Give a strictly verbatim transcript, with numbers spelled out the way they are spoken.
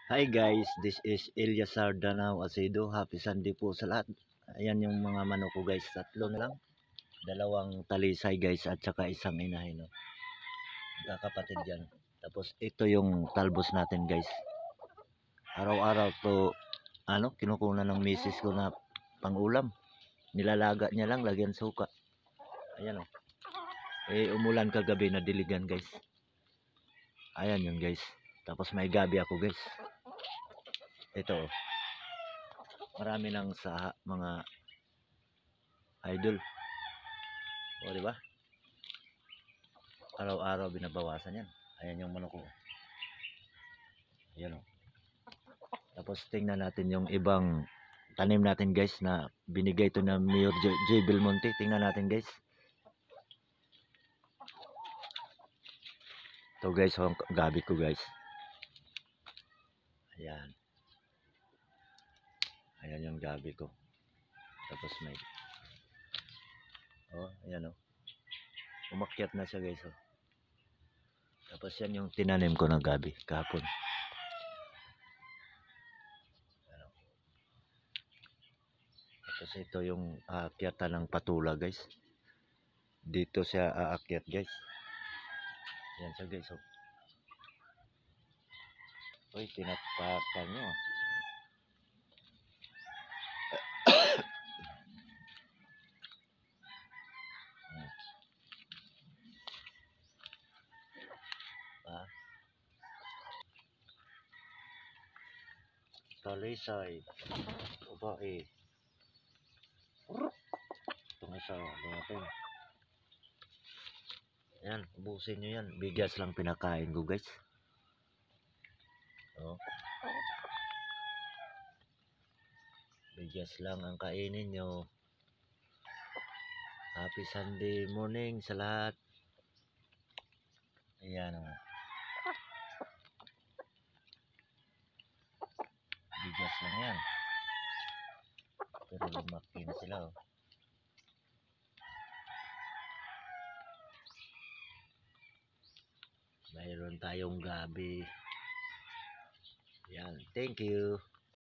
Hi guys, this is Eliasar Danao Acedo. Happy Sunday po sa lahat. Ayan yung mga manok ko guys, tatlo na lang. Dalawang talisay guys at saka isang inahin. No? Magkakapatid yan. Tapos ito yung talbos natin guys. Araw-araw to ano, kinukunan ng misis ko na pangulam. Nilalaga niya lang, lagyan suka. Ayan o. Oh. Eh umulan kagabi na diligan guys. Ayan yun guys. Tapos may gabi ako guys. Ito oh. Marami nang sa mga idol. O di ba? Araw-araw binabawasan yan. Ayan yung manok ko. Ayan o. Tapos tingnan natin yung ibang tanim natin guys na binigay to na Mayor J. J. Belmonte. Tingnan natin guys. Ito guys, yung gabi ko guys. Ayan. Ayan yung gabi ko. Tapos may oh, ayan o. Umakyat na siya guys oh. Tapos yan yung tinanim ko na gabi kahapon. Tapos ito yung aakyatan ng patula guys. Dito siya aakyat guys. Yan siya guys oh. Uy, tinatpakan nyo. Ah. Talisay. Babae. Itong isa, dumating. Yan, ubusin nyo yan. Bigas lang pinakain ko guys. Oh. Bigas lang ang kainin nyo. Happy Sunday morning sa lahat. Ayan o. Oh. Bigas lang yan. Pero lumaki na sila oh. Mayroon tayong gabi. Yan, thank you.